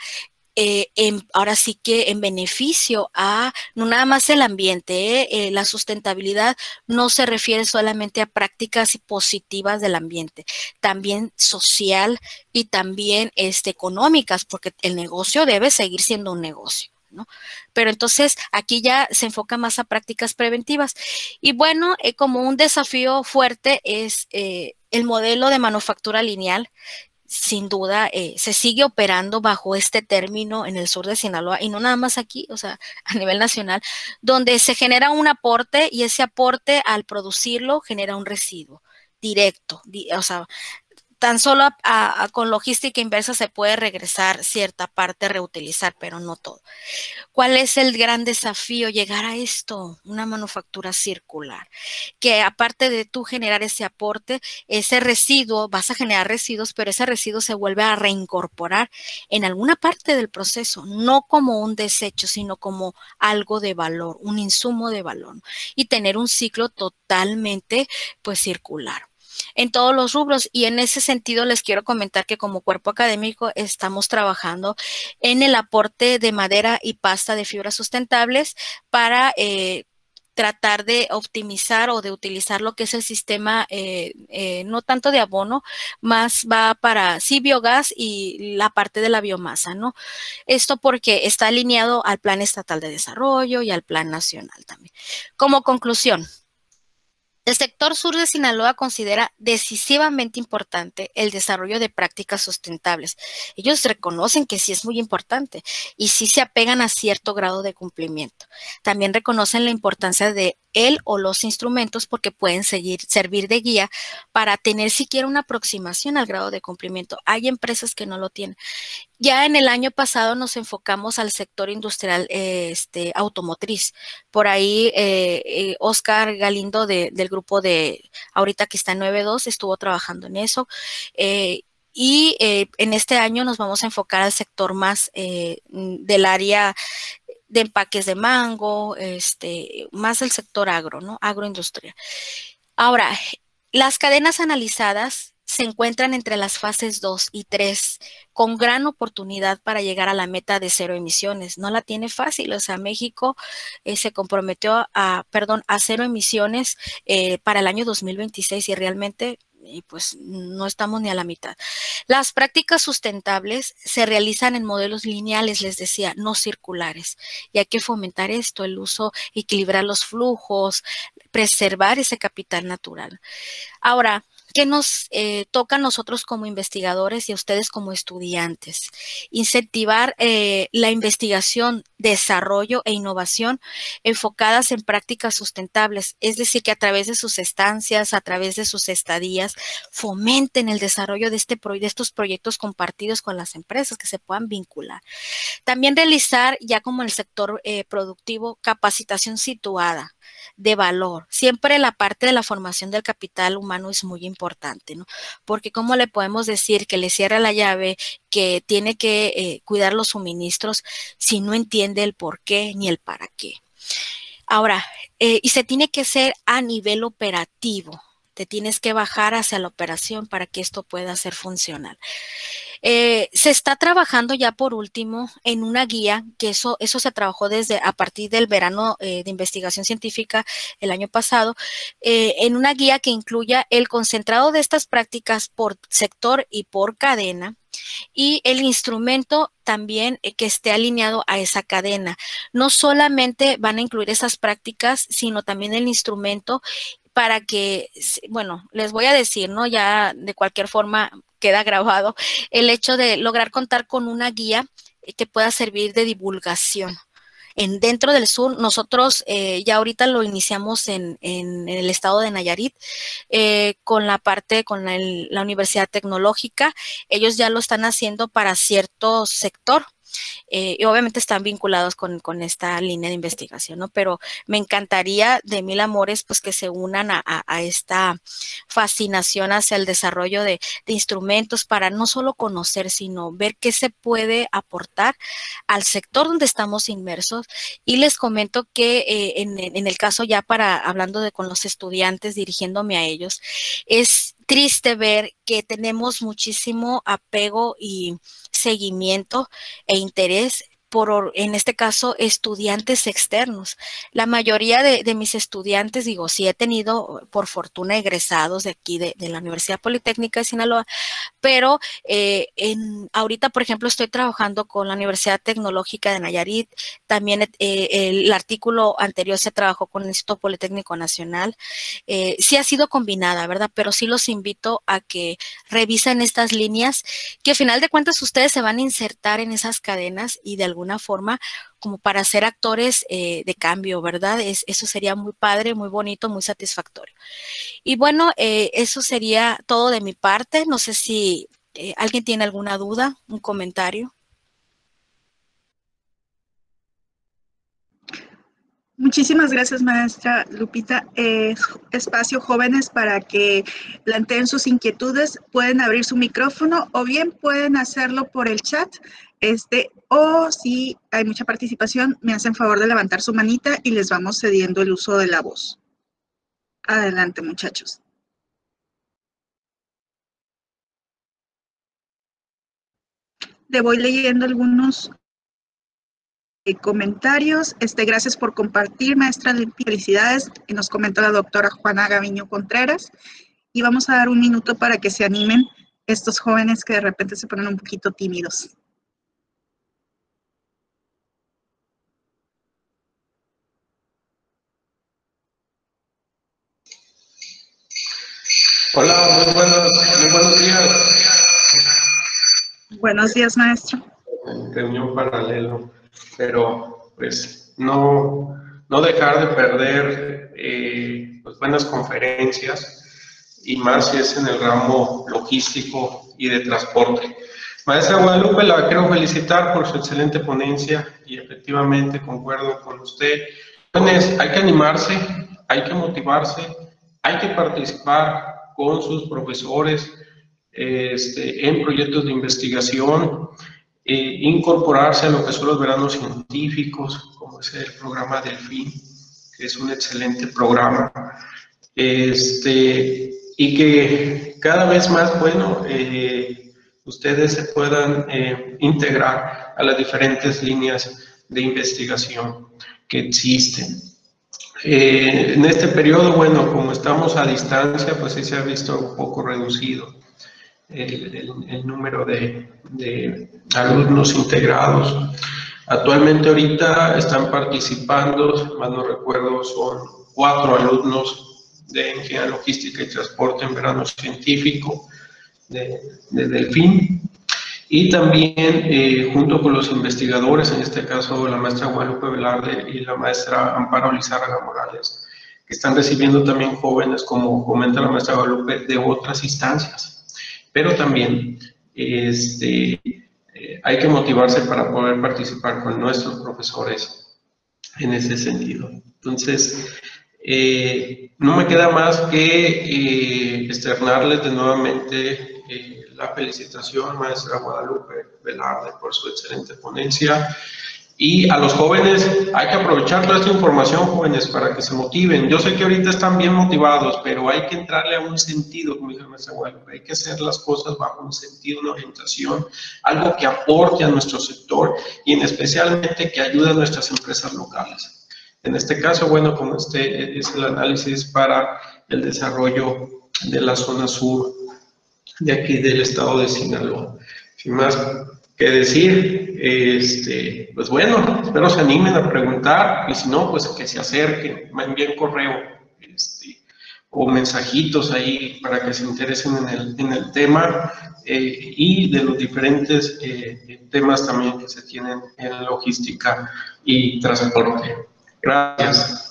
S2: ahora sí que en beneficio a no nada más el ambiente, la sustentabilidad no se refiere solamente a prácticas positivas del ambiente, también social y también económicas, porque el negocio debe seguir siendo un negocio, ¿no? Pero entonces aquí ya se enfoca más a prácticas preventivas. Y bueno, como un desafío fuerte es el modelo de manufactura lineal. Sin duda, se sigue operando bajo este término en el sur de Sinaloa y no nada más aquí, o sea, a nivel nacional, donde se genera un aporte y ese aporte al producirlo genera un residuo directo, o sea, tan solo con logística inversa se puede regresar cierta parte, reutilizar, pero no todo. ¿Cuál es el gran desafío? Llegar a esto, una manufactura circular, que aparte de tú generar ese aporte, ese residuo, vas a generar residuos, pero ese residuo se vuelve a reincorporar en alguna parte del proceso, no como un desecho, sino como algo de valor, un insumo de valor, y tener un ciclo totalmente, pues, circular en todos los rubros. Y en ese sentido les quiero comentar que como cuerpo académico estamos trabajando en el aporte de madera y pasta de fibras sustentables para tratar de optimizar o de utilizar lo que es el sistema, no tanto de abono, más va para sí biogás y la parte de la biomasa, ¿no? Esto porque está alineado al Plan Estatal de Desarrollo y al Plan Nacional también. Como conclusión, el sector sur de Sinaloa considera decisivamente importante el desarrollo de prácticas sustentables. Ellos reconocen que sí es muy importante y sí se apegan a cierto grado de cumplimiento. También reconocen la importancia de él o los instrumentos porque pueden servir de guía para tener siquiera una aproximación al grado de cumplimiento. Hay empresas que no lo tienen. Ya en el año pasado nos enfocamos al sector industrial automotriz. Por ahí Oscar Galindo del grupo de ahorita que está en 9.2 estuvo trabajando en eso. En este año nos vamos a enfocar al sector más del área de empaques de mango, más el sector agro, ¿no? Agroindustria. Ahora, las cadenas analizadas se encuentran entre las fases 2 y 3, con gran oportunidad para llegar a la meta de 0 emisiones. No la tiene fácil, o sea, México se comprometió a 0 emisiones para el año 2026 y realmente pues no estamos ni a la mitad. Las prácticas sustentables se realizan en modelos lineales, les decía, no circulares. Y hay que fomentar esto, el uso, equilibrar los flujos, preservar ese capital natural. Ahora, ¿qué nos toca a nosotros como investigadores y a ustedes como estudiantes? Incentivar la investigación, desarrollo e innovación enfocadas en prácticas sustentables, es decir, que a través de sus estancias, a través de sus estadías, fomenten el desarrollo de estos proyectos compartidos con las empresas que se puedan vincular. También realizar, ya como en el sector productivo, capacitación situada de valor. Siempre la parte de la formación del capital humano es muy importante, ¿no? Porque ¿cómo le podemos decir que le cierra la llave, que tiene que cuidar los suministros si no entiende el por qué ni el para qué? Ahora, y se tiene que hacer a nivel operativo. Te tienes que bajar hacia la operación para que esto pueda ser funcional. Se está trabajando ya por último en una guía, que eso se trabajó a partir del verano de investigación científica el año pasado, en una guía que incluya el concentrado de estas prácticas por sector y por cadena, y el instrumento también que esté alineado a esa cadena. No solamente van a incluir esas prácticas, sino también el instrumento para que, bueno, les voy a decir, ¿no? Ya de cualquier forma queda grabado el hecho de lograr contar con una guía que pueda servir de divulgación. Dentro del sur, nosotros ya ahorita lo iniciamos en el estado de Nayarit, con la Universidad Tecnológica. Ellos ya lo están haciendo para cierto sector. y obviamente están vinculados con esta línea de investigación, ¿no? Pero me encantaría de mil amores, pues, que se unan a esta fascinación hacia el desarrollo de instrumentos para no solo conocer, sino ver qué se puede aportar al sector donde estamos inmersos. Y les comento que en el caso ya hablando con los estudiantes, dirigiéndome a ellos, es triste ver que tenemos muchísimo apego y seguimiento e interés por, en este caso, estudiantes externos. La mayoría de mis estudiantes, digo, sí he tenido por fortuna egresados de aquí de la Universidad Politécnica de Sinaloa, pero ahorita, por ejemplo, estoy trabajando con la Universidad Tecnológica de Nayarit, también el artículo anterior se trabajó con el Instituto Politécnico Nacional, sí ha sido combinada, ¿verdad? Pero sí los invito a que revisen estas líneas, que al final de cuentas ustedes se van a insertar en esas cadenas y de alguna forma como para ser actores de cambio, ¿verdad? Eso sería muy padre, muy bonito, muy satisfactorio. Y bueno, eso sería todo de mi parte. No sé si alguien tiene alguna duda, un comentario.
S1: Muchísimas gracias, maestra Lupita. Espacio jóvenes para que planteen sus inquietudes. Pueden abrir su micrófono o bien pueden hacerlo por el chat. O si hay mucha participación, me hacen favor de levantar su manita y les vamos cediendo el uso de la voz. Adelante, muchachos. Le voy leyendo algunos comentarios. Gracias por compartir, maestra. Felicidades. Nos comenta la doctora Juana Gaviño Contreras. Y vamos a dar un minuto para que se animen estos jóvenes que de repente se ponen un poquito tímidos.
S3: Hola, muy buenos días.
S1: Buenos días, maestro.
S3: Reunión paralelo, pero pues no dejar de perder pues, buenas conferencias y más si es en el ramo logístico y de transporte. Maestra Guadalupe, la quiero felicitar por su excelente ponencia y efectivamente concuerdo con usted. Entonces, hay que animarse, hay que motivarse, hay que participar con sus profesores en proyectos de investigación, incorporarse a lo que son los veranos científicos, como es el programa Delfín, que es un excelente programa, y que cada vez más, bueno, ustedes se puedan integrar a las diferentes líneas de investigación que existen. En este periodo, bueno, como estamos a distancia, pues sí se ha visto un poco reducido el número de alumnos integrados. Actualmente ahorita están participando, más no recuerdo, son 4 alumnos de Ingeniería Logística y Transporte en verano científico de Delfín. Y también junto con los investigadores, en este caso la maestra Guadalupe Velarde y la maestra Amparo Lizárraga Morales, que están recibiendo también jóvenes, como comenta la maestra Guadalupe, de otras instancias. Pero también hay que motivarse para poder participar con nuestros profesores en ese sentido. Entonces, no me queda más que externarles de nuevamente la felicitación, maestra Guadalupe Velarde, por su excelente ponencia. Y a los jóvenes, hay que aprovechar toda esta información, jóvenes, para que se motiven. Yo sé que ahorita están bien motivados, pero hay que entrarle a un sentido, como dice la maestra Guadalupe. Hay que hacer las cosas bajo un sentido, una orientación, algo que aporte a nuestro sector y en especialmente que ayude a nuestras empresas locales. En este caso, bueno, como es el análisis para el desarrollo de la zona sur de aquí del estado de Sinaloa. Sin más que decir, pues bueno, espero se animen a preguntar y si no, pues que se acerquen, me envíen correo o mensajitos ahí para que se interesen en el tema y de los diferentes temas también que se tienen en logística y transporte. Gracias.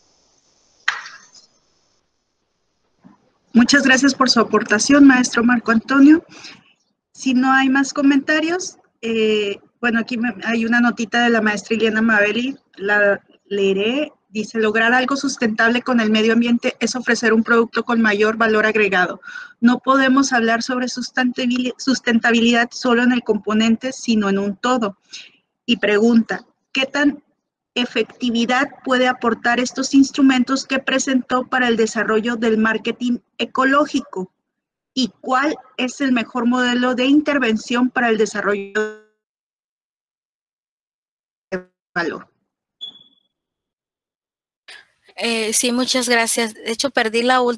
S1: Muchas gracias por su aportación, maestro Marco Antonio. Si no hay más comentarios, Bueno, aquí hay una notita de la maestra Iliana Mabeli, la leeré. Dice, lograr algo sustentable con el medio ambiente es ofrecer un producto con mayor valor agregado. No podemos hablar sobre sustentabilidad solo en el componente, sino en un todo. Y pregunta, ¿qué tan efectividad puede aportar estos instrumentos que presentó para el desarrollo del marketing ecológico? ¿Y cuál es el mejor modelo de intervención para el desarrollo de valor?
S2: Sí, muchas gracias. De hecho, perdí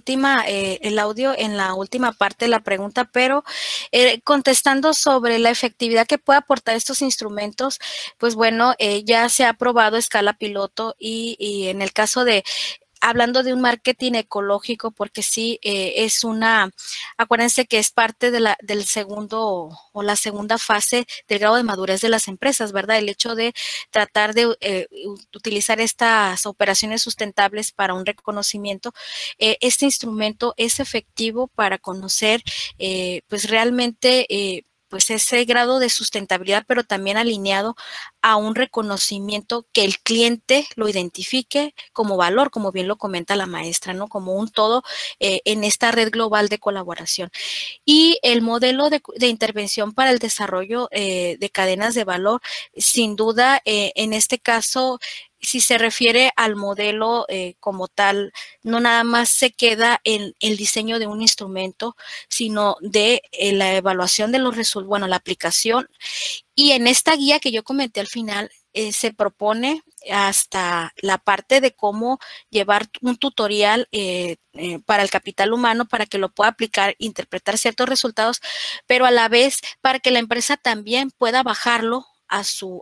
S2: el audio en la última parte de la pregunta, pero contestando sobre la efectividad que puede aportar estos instrumentos, pues bueno, ya se ha probado a escala piloto y en el caso de hablando de un marketing ecológico, porque sí acuérdense que es parte de del segundo o la segunda fase del grado de madurez de las empresas, ¿verdad? El hecho de tratar de utilizar estas operaciones sustentables para un reconocimiento. Este instrumento es efectivo para conocer, pues realmente, pues ese grado de sustentabilidad, pero también alineado a un reconocimiento que el cliente lo identifique como valor, como bien lo comenta la maestra, ¿no? Como un todo en esta red global de colaboración. Y el modelo de intervención para el desarrollo de cadenas de valor, sin duda, en este caso, si se refiere al modelo como tal, no nada más se queda en el diseño de un instrumento, sino de la evaluación de los resultados, bueno, la aplicación. Y en esta guía que yo comenté al final, se propone hasta la parte de cómo llevar un tutorial para el capital humano para que lo pueda aplicar, interpretar ciertos resultados, pero a la vez para que la empresa también pueda bajarlo a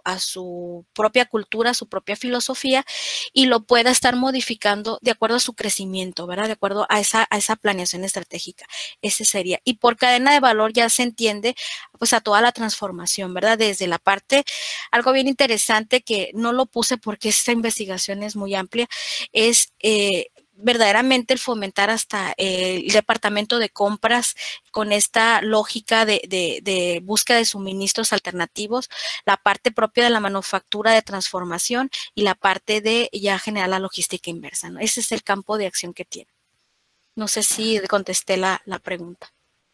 S2: su propia cultura, a su propia filosofía y lo pueda estar modificando de acuerdo a su crecimiento, ¿verdad? De acuerdo a esa planeación estratégica. Ese sería. Y por cadena de valor ya se entiende pues a toda la transformación, ¿verdad? Desde la parte, algo bien interesante que no lo puse porque esta investigación es muy amplia, es verdaderamente el fomentar hasta el departamento de compras con esta lógica de búsqueda de suministros alternativos, la parte propia de la manufactura de transformación y la parte de ya generar la logística inversa, ¿no? Ese es el campo de acción que tiene. No sé si contesté la pregunta.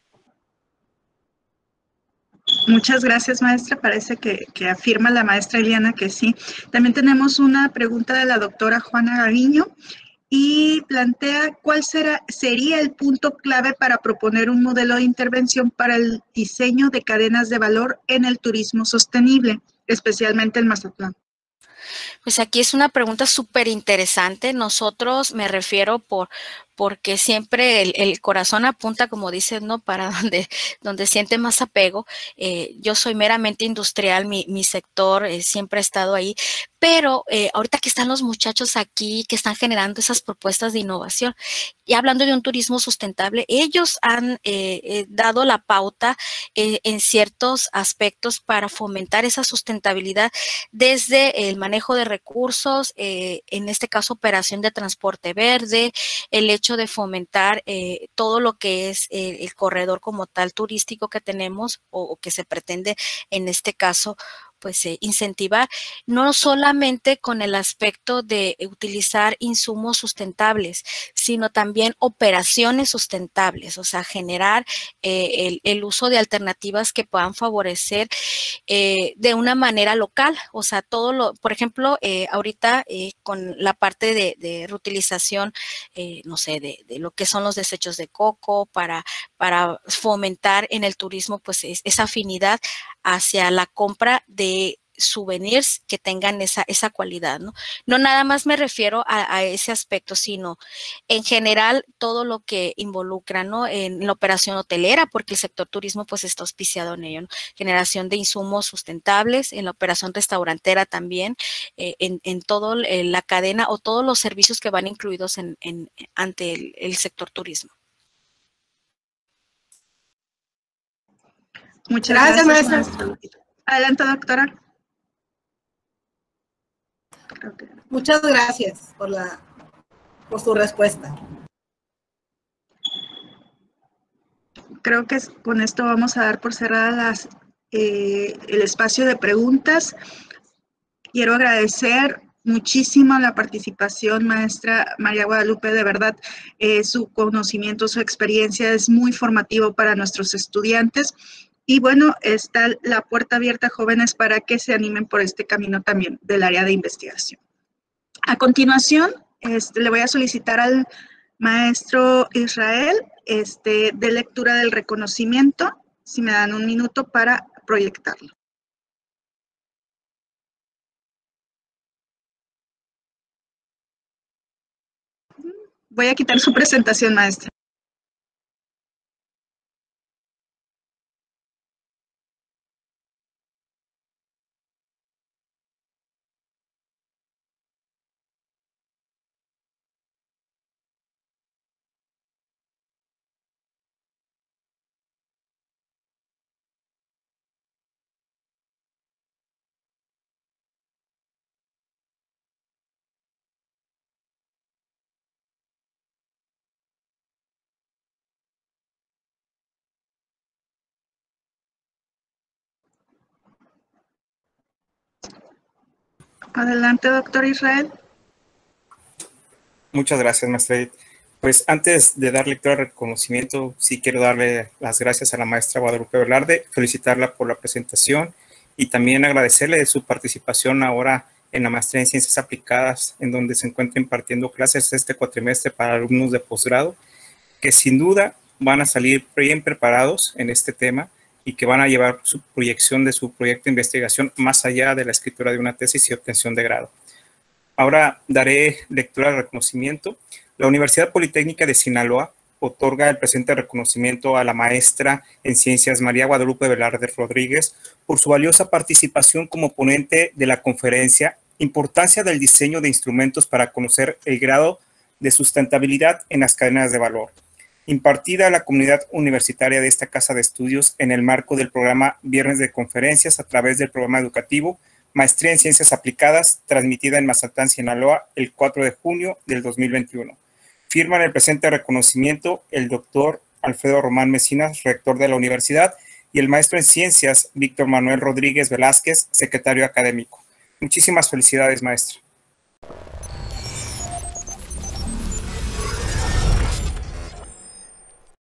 S1: Muchas gracias, maestra. Parece que afirma la maestra Iliana que sí. También tenemos una pregunta de la doctora Juana Gaviño y plantea cuál sería el punto clave para proponer un modelo de intervención para el diseño de cadenas de valor en el turismo sostenible, especialmente en Mazatlán.
S2: Pues aquí es una pregunta súper interesante. Nosotros, me refiero porque siempre el corazón apunta, como dices, ¿no? Para donde siente más apego. Yo soy meramente industrial, mi sector siempre ha estado ahí, pero ahorita que están los muchachos aquí, que están generando esas propuestas de innovación, y hablando de un turismo sustentable, ellos han dado la pauta en ciertos aspectos para fomentar esa sustentabilidad desde el manejo de recursos, en este caso operación de transporte verde, el hecho de fomentar todo lo que es el corredor como tal turístico que tenemos o que se pretende en este caso pues incentivar, no solamente con el aspecto de utilizar insumos sustentables, sino también operaciones sustentables, o sea, generar el uso de alternativas que puedan favorecer de una manera local, o sea, por ejemplo, ahorita con la parte de reutilización, no sé, de lo que son los desechos de coco para fomentar en el turismo, pues esa afinidad hacia la compra de souvenirs que tengan esa cualidad, ¿no? No nada más me refiero a ese aspecto, sino en general todo lo que involucra, ¿no? En la operación hotelera, porque el sector turismo pues está auspiciado en ello, ¿no? Generación de insumos sustentables, en la operación restaurantera también, en toda la cadena o todos los servicios que van incluidos ante el sector turismo.
S1: Muchas gracias, maestra. Adelante, doctora.
S4: Muchas gracias por su respuesta.
S1: Creo que con esto vamos a dar por cerradas el espacio de preguntas. Quiero agradecer muchísimo la participación, maestra María Guadalupe, de verdad, su conocimiento, su experiencia es muy formativo para nuestros estudiantes. Y bueno, está la puerta abierta, jóvenes, para que se animen por este camino también del área de investigación. A continuación, le voy a solicitar al maestro Israel de lectura del reconocimiento, si me dan un minuto para proyectarlo. Voy a quitar su presentación, maestra. Adelante, doctor Israel.
S5: Muchas gracias, maestra Edith. Pues antes de dar lectura al reconocimiento, sí quiero darle las gracias a la maestra Guadalupe Velarde, felicitarla por la presentación y también agradecerle de su participación ahora en la maestría en Ciencias Aplicadas, en donde se encuentra impartiendo clases este cuatrimestre para alumnos de posgrado, que sin duda van a salir bien preparados en este tema y que van a llevar su proyección de su proyecto de investigación más allá de la escritura de una tesis y obtención de grado. Ahora daré lectura al reconocimiento. La Universidad Politécnica de Sinaloa otorga el presente reconocimiento a la maestra en Ciencias María Guadalupe Velarde Rodríguez por su valiosa participación como ponente de la conferencia Importancia del diseño de instrumentos para conocer el grado de sustentabilidad en las cadenas de valor, impartida a la comunidad universitaria de esta casa de estudios en el marco del programa Viernes de Conferencias a través del programa educativo Maestría en Ciencias Aplicadas, transmitida en Mazatlán, Sinaloa, el 4 de junio del 2021. Firman el presente reconocimiento el doctor Alfredo Román Mecinas, rector de la universidad, y el maestro en Ciencias, Víctor Manuel Rodríguez Velázquez, secretario académico. Muchísimas felicidades, maestro.